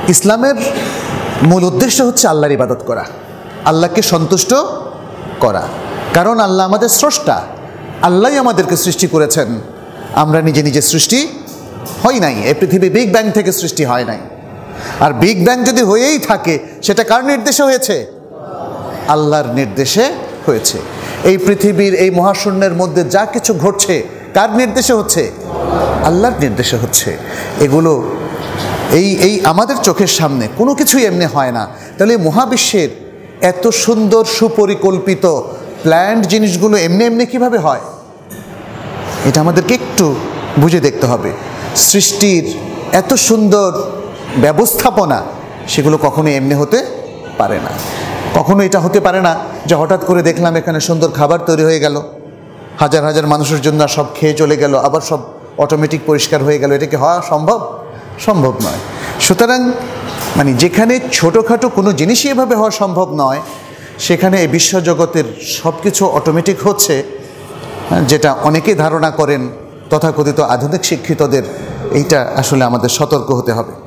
ইসলামের মূল উদ্দেশ্য হচ্ছে আল্লাহর ইবাদত করা, আল্লাহকে সন্তুষ্ট করা। কারণ আল্লাহ আমাদের স্রষ্টা, আল্লাহই আমাদেরকে সৃষ্টি করেছেন। আমরা নিজে নিজে সৃষ্টি হই নাই, এই পৃথিবী বিগ ব্যাং থেকে সৃষ্টি হয় নাই। আর বিগ ব্যাং যদি হয়েই থাকে, সেটা কার নির্দেশে হয়েছে? আল্লাহর নির্দেশে হয়েছে। এই পৃথিবীর এই মহাশূন্যের মধ্যে যা কিছু ঘটছে কার নির্দেশে হচ্ছে? আল্লাহর নির্দেশে হচ্ছে। এগুলো এই আমাদের চোখের সামনে কোনো কিছুই এমনি হয় না। তাহলে মহাবিশ্বের এত সুন্দর সুপরিকল্পিত প্ল্যান্ড জিনিসগুলো এমনি এমনি কীভাবে হয়? এটা আমাদেরকে একটু বুঝে দেখতে হবে। সৃষ্টির এত সুন্দর ব্যবস্থাপনা, সেগুলো কখনো এমনি হতে পারে না। কখনো এটা হতে পারে না যে হঠাৎ করে দেখলাম এখানে সুন্দর খাবার তৈরি হয়ে গেল, হাজার হাজার মানুষের জন্য সব খেয়ে চলে গেল, আবার সব অটোমেটিক পরিষ্কার হয়ে গেল। এটা কি হওয়া সম্ভব? সম্ভব নয়। সুতরাং যেখানে ছোটোখাটো কোনো জিনিসই এভাবে হওয়া সম্ভব নয়, সেখানে এই বিশ্বজগতের সব কিছু অটোমেটিক হচ্ছে, যেটা অনেকেই ধারণা করেন তথাকথিত আধুনিক শিক্ষিতদের। এইটা আসলে আমাদের সতর্ক হতে হবে।